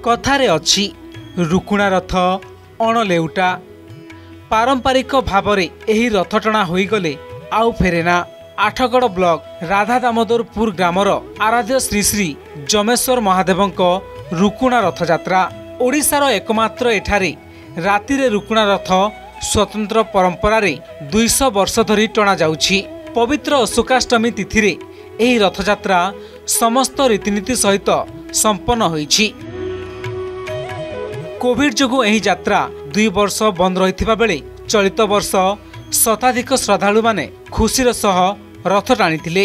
कथारे अछि रुकुणा रथ अणलेउटा पारंपरिक भावरे एही रथ टणा होईगले आउ फेरेना। आठगड़ ब्लॉक राधा दामोदरपुर ग्रामर आराध्य श्री श्री जमेश्वर महादेवंक रुकुणा रथ यात्रा ओडिशार एकमात्र एठारे रातिरे रुकुणा रथ स्वतंत्र परंपरा 200 वर्ष धरी टणा जाउछि। पवित्र अशोकाष्टमी तिथि रे एही रथयात्रा समस्त रीतिनीति सहित संपन्न होईछि। कोविड जोगु एही यात्रा 2 वर्ष बंद रहिथिबा बेले चलित वर्ष शताधिक श्रद्धालु माने खुशीर सह रथ टाणीथिले।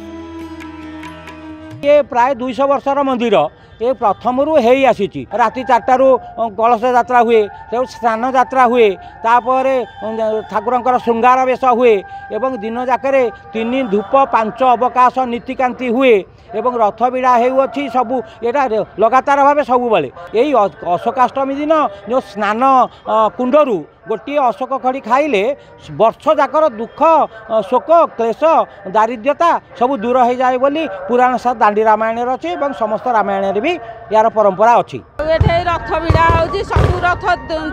ये प्राय 200 वर्षर मंदिर ये प्रथमरू हेई आसीची। राति 4टारू कलश यात्रा हुए, स्नान यात्रा हुए, तापर ठाकुरंकर श्रृंगार बेश हुए एवं दिन जाकरे 3 धूप 5 अवकाश नीतिकांति हुए एवं रथ बिड़ा होउछि। सबू एटा लगातार भाव सबु बेले यही अशोकाष्टमी दिन जो स्नान कुंडरू गोटे अशोक खड़ी खाइले वर्ष जाकर दुख शोक क्लेश दारिद्र्यता सब दूर हो जाए बोली पुराण साथ दांडी रामायण अच्छे और समस्त रामायण भी यार परंपरा अच्छी। रथ भिड़ा हो सब रथ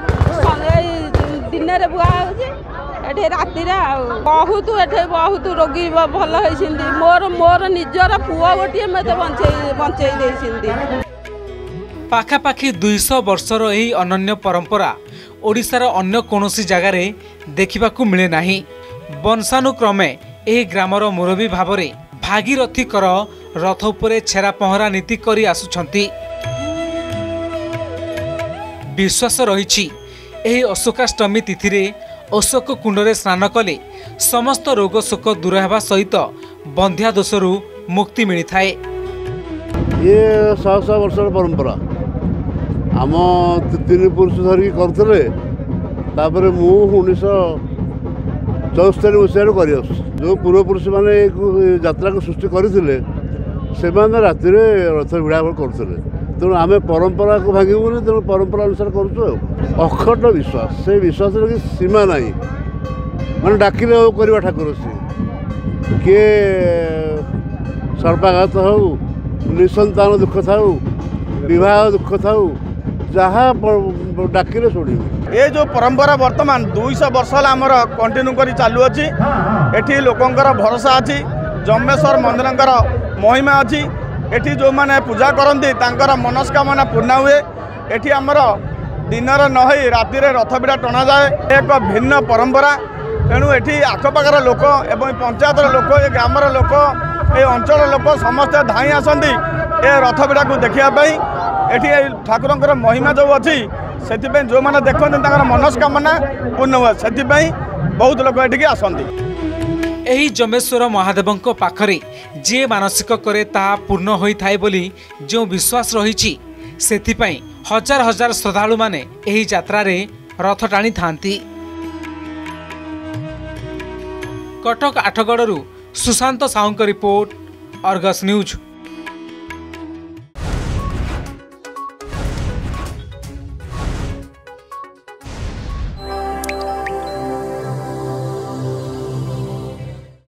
दिन में बुआ हो राति बहुत बहुत रोगी भल होती। मोर निजर पुआ गोटे मत बचे पाखापाखि 200 वर्षर यही अनन्य परंपरा ओडिशार अन्य कोनोसी जगार देखिबाकू मिले नाही। वंशानुक्रमे एही ग्रामर मुरबी भावरे भागीरथी कर रथ उपरे छेरा पहरा नीति करी आसुछंती। विश्वास रहिछि एही अशोकाष्टमी तिथि रे अशोक कुंडरे स्नान कले समस्त रोग शोक दूर हेबा सहित बंध्या दोषरू मुक्ति मिली थाए। ये 100 वर्षर परंपरा आम 3 पुरुष धरिकी करते मु 1974 मसीह कर जो पूर्वपुरुष मैंने यात्रा को सृष्टि करते राति रथ भिड़ा करते तेणु आम परंपरा को भागीबूनी तेणु परंपरा अनुसार करुँ। अखंड विश्वास से विश्वास कि सीमा ना मैंने डाकिले करवा ठाकुर सी किए सर्पाघात हो निसंतान दुख था विवाह दुख था जहाँ डाकिले शुणी। ये जो परंपरा वर्तमान 200 वर्ष आमर कंटिन्यू कर चालू अच्छी। एठी लोकंकर भरोसा अच्छी, जमेश्वर मंदिर महिमा अच्छी। एठी जो माने पूजा करती तांकर मनस्कामना पूर्ण हुए। एठी आमर दिनर नहई राति रथ बिड़ा टणा जाए एक भिन्न परंपरा। तेणु एठी आखपाखर लोक एवं पंचायतर लोक ए ग्रामर लोक ए अंचल लोक समस्ते धाई आसती ए रथ बिड़ा को देखापी। एठी ठाकुरंकर महिमा जो अच्छी से जो मैंने देखते मनस्कामना पूर्ण हुए से बहुत लोग एठिकी आसती। एही जमेश्वर महादेवंक पाखरे जे मानसिक करे ताहा पूर्ण होई थाए बोली जो विश्वास रहिछि सेथिपई हजार हजार श्रद्धालु माने एही यात्रा रे रथ टाणी थांती। कटक आठगड़रू सुशांत साहुंक रिपोर्ट, अर्गस न्यूज।